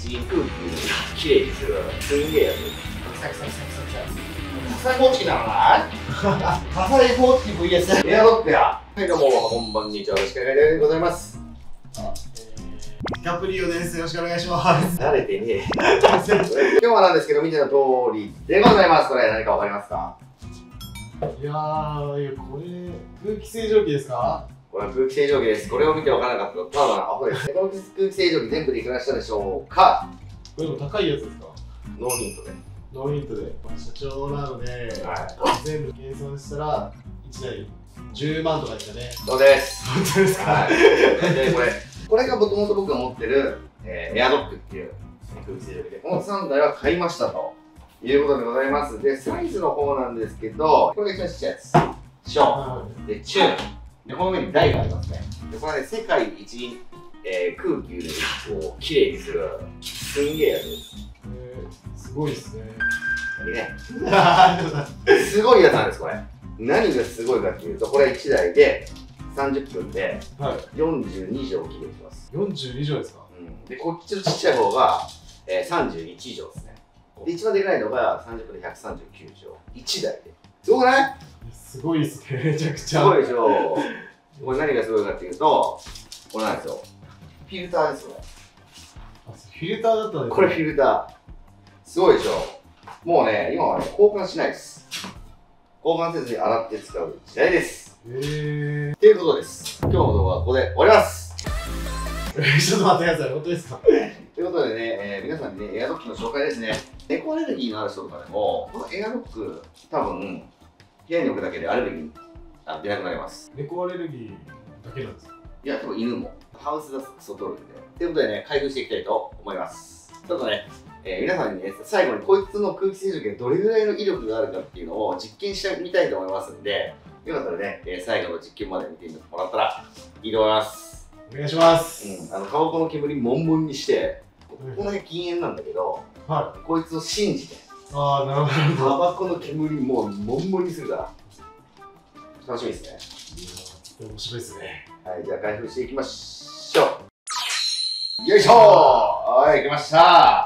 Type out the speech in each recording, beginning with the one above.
一空気をきれいにするすんげえやつ。サクサクサクサクサク。火災報知器なのかな。火災報知器 VS エアロックや。はい、どうも、こんばんにちは。よろしくお願いでございます。 ディカプリオです。よろしくお願いします。 慣れてねえ。今日はなんですけど、見ての通りでございます。これ何かわかりますか？ いやー、これ、空気清浄機ですか？ これは空気清浄機です。これを見てわからなかったら、ただのアホです。この空気清浄機全部でいくらしたでしょうか？ これも高いやつですか？ ノーヒントで。 ノーヒントで。社長なので、全部計算したら、1台10万とかですかね。 そうです。 本当ですか？ はい。で、これがもともと僕が持ってる、エアドックっていう空気清浄機で、この3台は買いましたということでございます。で、サイズの方なんですけど、これが一番ちっちゃいやつ。小。で、中。で、この上に台がありますね。で、これはね、世界一、空気をこう、きれいにする、すんげえやつです。 すごいですね。 ね。すごいやつなんです、これ。何がすごいかっていうと、これ1台で30分で42畳きれいにします。 42畳ですか？ うん。で、こっちのちっちゃい方が、31畳ですね。で、一番でかいのが30分で139畳。1台で。すごくない？ すごいですね、めちゃくちゃ。 すごいでしょ。これ何がすごいかっていうと、これなんですよ。フィルターですよね。 フィルターだったんですね。 これフィルター。すごいでしょ。もうね、今はね、交換しないです。交換せずに洗って使う時代です。っていうことです。今日の動画はここで終わります。 ちょっと待ってください、本当ですか？ ということでね、皆さんにね、エアドックの紹介ですね。猫アレルギーのある人とかでも、このエアドック、多分、部屋に置くだけでアレルギー出なくなります。 猫アレルギーだけなんですか？いや、多分犬も。ハウスダスト取るんで。ということでね、開封していきたいと思います。ちょっとね、皆さんにね、最後にこいつの空気清浄機がどれぐらいの威力があるかっていうのを実験してみたいと思いますんで、よかったらね、最後の実験まで見てもらったらいいと思います。 お願いします。 タバコの煙もんもんにして、ここの辺禁煙なんだけど、こいつを信じて、タバコの煙もうもんもんにするから。楽しみですね。 面白いですね。 はい、じゃあ開封していきましょう。よいしょー。はい、来ました。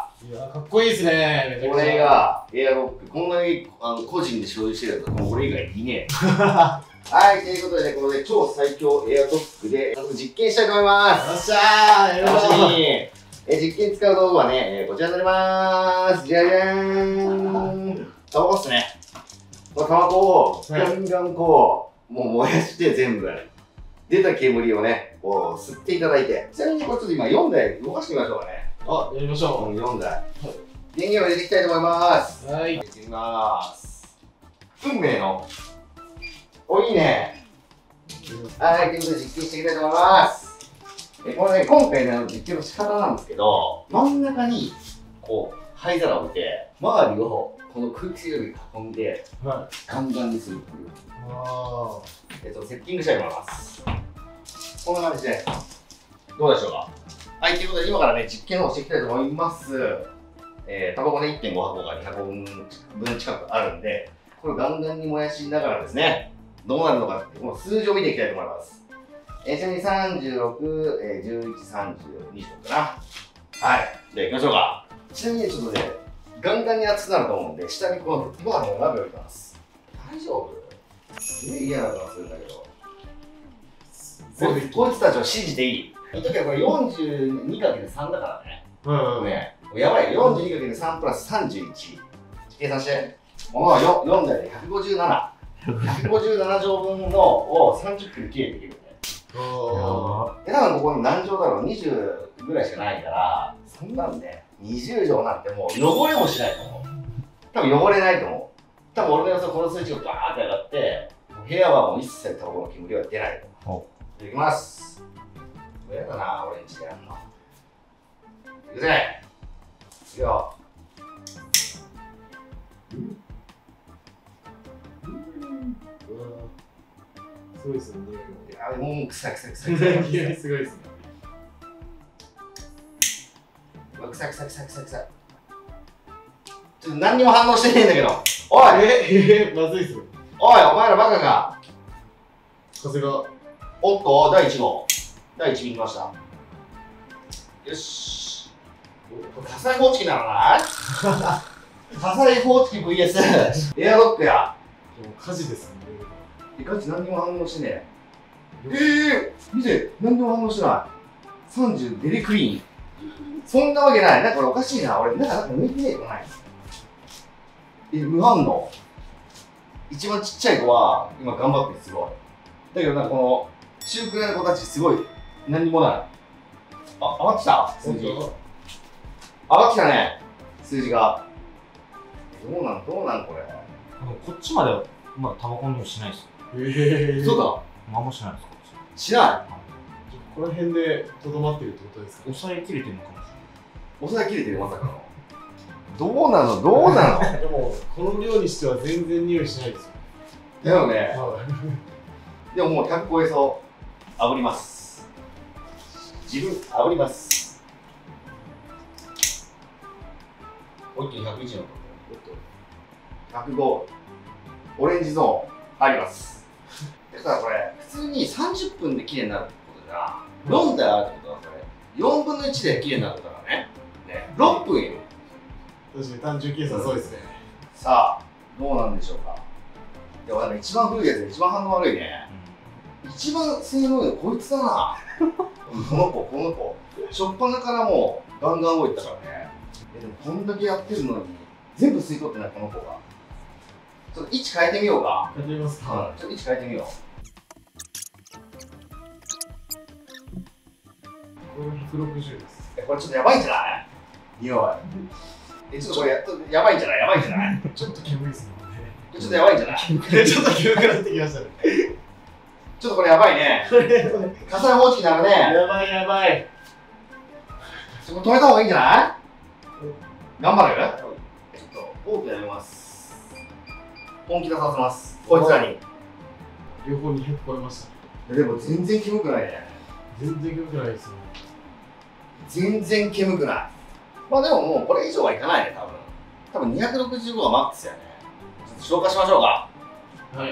いや、かっこいいですね。 これがエアロック、こんなに個人で所有してるやつは俺以外いねえ。はい、ということでね、このね、超最強エアドックで早速実験したいと思います。 よっしゃー、 楽しみ。実験使う道具はね、こちらになりまーす。じゃじゃーん。タバコっすね。このタバコをガンガンこう、もう燃やして全部出た煙をね、こう吸っていただいて。ちなみにこれちょっと今4台動かしてみましょうかね。 あ、やりましょう。 4台。電源を入れていきたいと思います。 はい。 入れていきます。運命の。お、いいね。はい、ということで実験していきたいと思います。これね、今回の実験の仕方なんですけど、真ん中にこう灰皿を置いて、周りをこの空気清浄機で囲んで、ガンガンにするっていう。セッティングしたいと思います。こんな感じで、どうでしょうか。はい、ということで今からね、実験をしていきたいと思います。タバコね、1.5箱が200本分近くあるんで、これをガンガンに燃やしながらですね、どうなるのかっていう、この数字を見ていきたいと思います。ちなみに36、11、30、20かな。はい、じゃあ行きましょうか。ちなみにちょっとね、ガンガンに熱くなると思うんで、下にこのご飯の鍋を入れます。大丈夫？すげえ嫌な顔するんだけど。こいつたちを信じていい？言っときはこれ 42×3 だからね。ね、やばい、42×3 プラス31。計算して。ものは4台で157。157畳分のを30分きれいにできるんで。多分ここに何畳だろう、20ぐらいしかないから、そんなんね、20畳なんてもう汚れもしないと思う。多分汚れないと思う。多分俺の予想この数値がバーって上がって、部屋はもう一切タバコの煙は出ないと思う。いきます。やだな、オレンジでやるの。いくぜ。いくよ。 すごいですね。 いや、もう臭い臭い臭い。 すごいですね。 臭い臭い臭い臭い臭い。ちょっと何にも反応してねえんだけど。おい。 まずいっすね。 おい、お前らバカか。 風が。 おっと、第1号。第1号来ました。よし。 火災報知器ならない火災報知器 VS エアロックや。 でも火事ですね。 ガチ何にも反応してねえ。見て、何にも反応してない。30ベリークリーン。そんなわけない。なんかこれおかしいな。俺、なんか抜いてねえよない。無反応。一番ちっちゃい子は今頑張ってる、すごい。だけどなんかこの中くらいの子たちすごい何にもない。あ、上がってきた数字。上がってきたね、数字が。どうなんこれ。 こっちまではまだタバコの匂いしないですよ。 そうだ。 何もしないです、こっち。 しない。 この辺でとどまってるってことですか？ 抑えきれてるのかもしれない。 抑えきれてる、まさかの。どうなのでも、この量にしては全然匂いしないですよ。 だよね。 はでももう100超えそう。炙ります。自分、炙ります。おっと、101の105。オレンジゾーンあります。だからこれ、普通に30分で綺麗になるってことじゃん。4台あるってことはこれ、4分の1で綺麗になるからね。6分よ。 確かに単純計算そうですね。 さあ、どうなんでしょうか。でもなんか一番古いやつで一番反応悪いね。一番性能いいのこいつだな。この子。しょっぱなからもうガンガン動いてたからね。でもこんだけやってるのに全部吸い取ってないこの子が。ちょっと位置変えてみようか。 やってみますか。 ちょっと位置変えてみよう。 これ160です。 これちょっとやばいんじゃない匂い。ちょっとこれやばいんじゃないちょっと煙いですね。 ちょっとやばいんじゃないちょっと煙くなってきましたね。 ちょっとこれやばいね。火災報知器になるね。 やばい。 ちょっと止めた方がいいんじゃない頑張るちょっと、多くやめます。本気出させます。こいつらに。 両方200超えましたね。 でも全然煙くないね。 全然煙くないですね。 全然煙くない。まあでももうこれ以上はいかないね、多分265がマックスやね。ちょっと消化しましょうか。 はい。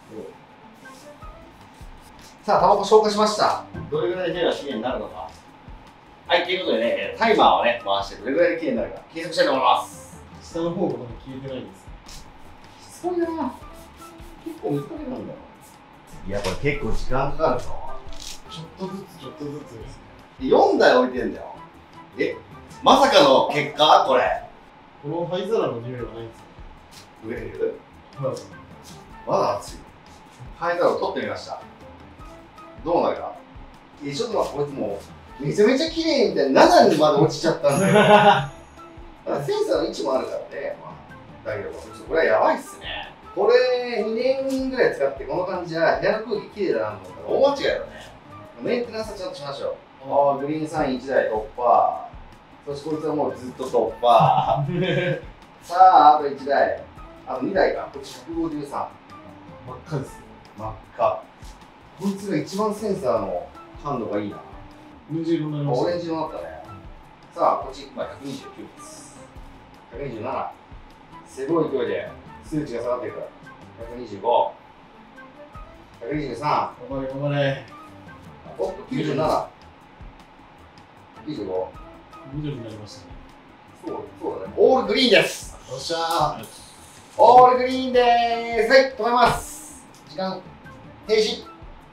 さあ、タバコ消化しました。どれぐらいで部屋がきれいになるのか。はい、ということでね、タイマーをね、回してどれぐらいできれいになるか計測したいと思います。 下の方がまだ消えてないんです。 しつこいな。結構難しいなんだよ。いや、これ結構時間かかるぞ。 ちょっとずつですね。 4台置いてんだよ。まさかの結果これ。 この灰皿の匂いはないんですか？ 植えてるはい。 まだ熱い。灰皿を取ってみました。どうなるか。ちょっと待って、こいつもうめちゃめちゃ綺麗みたいな7にまで落ちちゃったんだよ。だからセンサーの位置もあるからね。だけど、これはやばいっすね。これ2年ぐらい使ってこの感じじゃ部屋の空気綺麗だなと思ったら大間違いだね。メンテナンスはちゃんとしましょう。グリーンサイン1台突破。そしてこいつはもうずっと突破。さあ、あと1台。あと2台か。こっち153。 真っ赤ですね。 真っ赤。こいつが一番センサーの感度がいいな。 オレンジ色になりました。 オレンジ色になったね。さあ、こっち、129です。127。すごい勢いで数値が下がっていく。125。123。 頑張れ。 おっと、97。25。 緑になりましたね。 そうだね。オールグリーンです。 よっしゃー。 オールグリーンでーす。はい、止めます。時間停止。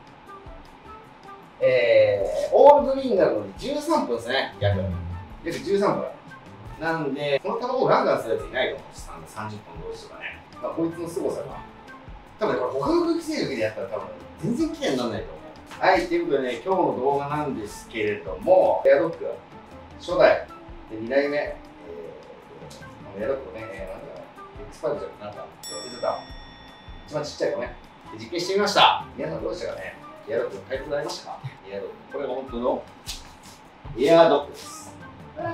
オールグリーンになるのに13分ですね。約13分。なんで、このタバコをガンガンするやついないと思うんです。30分同時とかね。まあ、こいつの凄さが。多分ね、これ他の空気清浄機でやったら多分全然綺麗にならないと思う。はい、ということでね、今日の動画なんですけれども、エアドック、初代、で2代目、エアドックね、なんだエクスパルじゃなんか、忘れてた。一番ちっちゃい子ね。実験してみました。皆さんどうでしたかね。エアドックの回答になりましたか。エアドック。これが本当のエアドックです。エ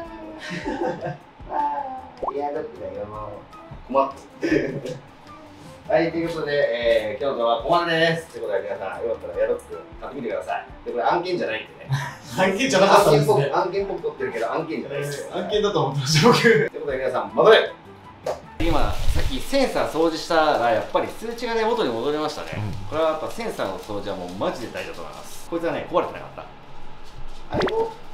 アドックだよ。困ってる。はい、ということで、今日の動画はここまでです。ということで、皆さん、よかったらエアドック買ってみてください。で、これ案件じゃないんでね。 案件じゃなかったんですね。 案件っぽく撮ってるけど、案件じゃないですよ。 案件だと思ってました、僕。ということで、皆さん、戻れ。今、さっきセンサー掃除したら、やっぱり数値がね、元に戻りましたね。これはやっぱセンサーの掃除はもうマジで大事だと思います。こいつはね、壊れてなかった。あれを